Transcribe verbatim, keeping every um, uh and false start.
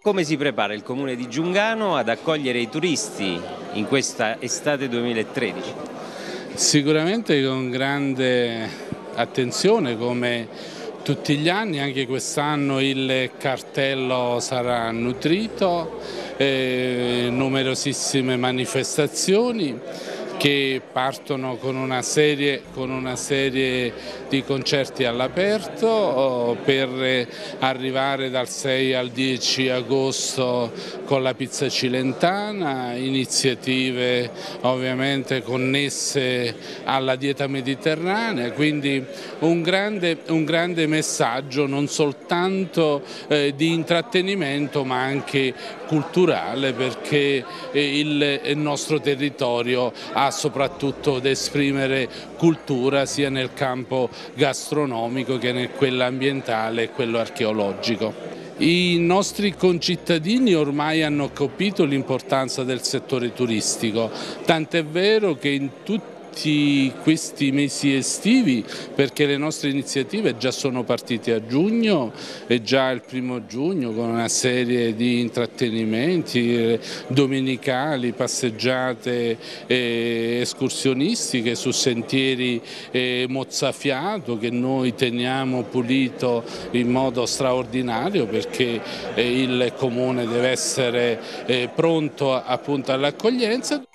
Come si prepara il comune di Giungano ad accogliere i turisti in questa estate duemilatredici? Sicuramente con grande attenzione, come tutti gli anni. Anche quest'anno il cartello sarà nutrito, eh, numerosissime manifestazioni che partono con una serie, con una serie di concerti all'aperto oh, per arrivare dal sei al dieci agosto con la pizza cilentana, iniziative ovviamente connesse alla dieta mediterranea, quindi un grande, un grande messaggio non soltanto eh, di intrattenimento ma anche culturale, perché eh, il, il nostro territorio ha soprattutto da esprimere cultura sia nel campo gastronomico che in quello ambientale e quello archeologico. I nostri concittadini ormai hanno capito l'importanza del settore turistico, tant'è vero che in tutti questi mesi estivi, perché le nostre iniziative già sono partite a giugno e già il primo giugno con una serie di intrattenimenti domenicali, passeggiate eh, escursionistiche su sentieri eh, mozzafiato che noi teniamo pulito in modo straordinario, perché eh, il comune deve essere eh, pronto appunto all'accoglienza.